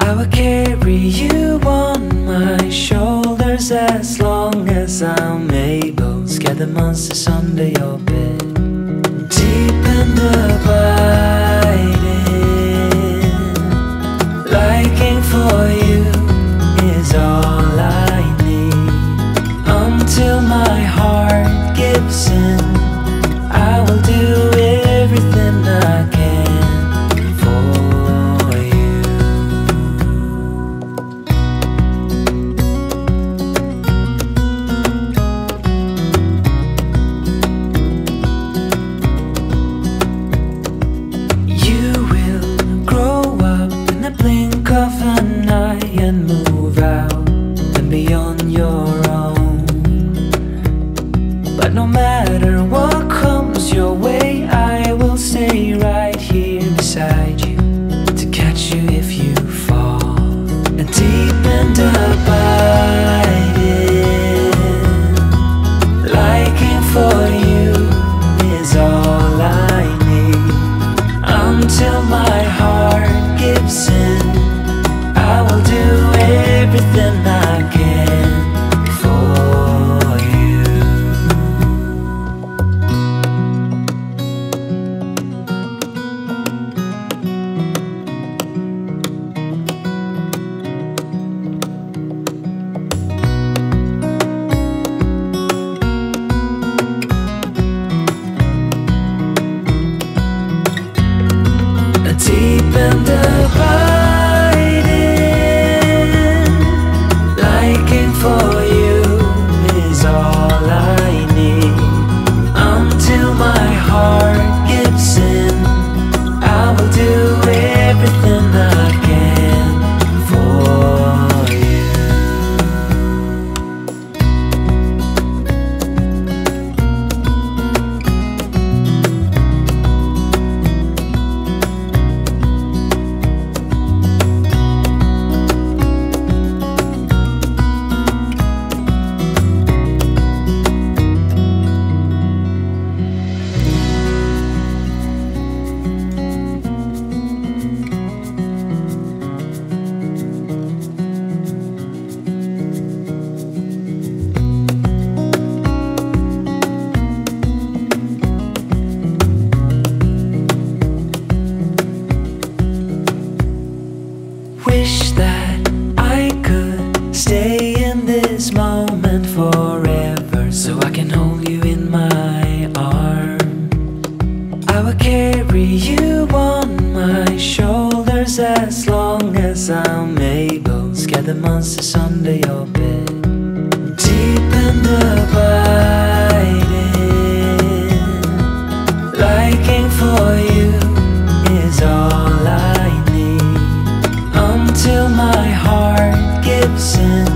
I will carry you on my shoulders as long as I'm able. Scare the monsters under your bed. Deep and abiding, liking for you is all I need. Until my heart gives in, I will do everything I can for you. You will grow up in the blink of an eye and move out and beyond your own. But no matter what comes your way, I will stay right here beside you to catch you if you fall. And deep and abiding, liking for you is all I need. Until my heart gives in, I will do everything I can for you. Deep and abiding, liking for you is all I need. Until my heart gives in, I will do everything I can for you. Wish that I could stay in this moment forever, so I can hold you in my arms. I will carry you on my shoulders as long as I'm able. Scare the monsters under your bed. Deep and abiding, liking for you is all I need. Until my heart gives in,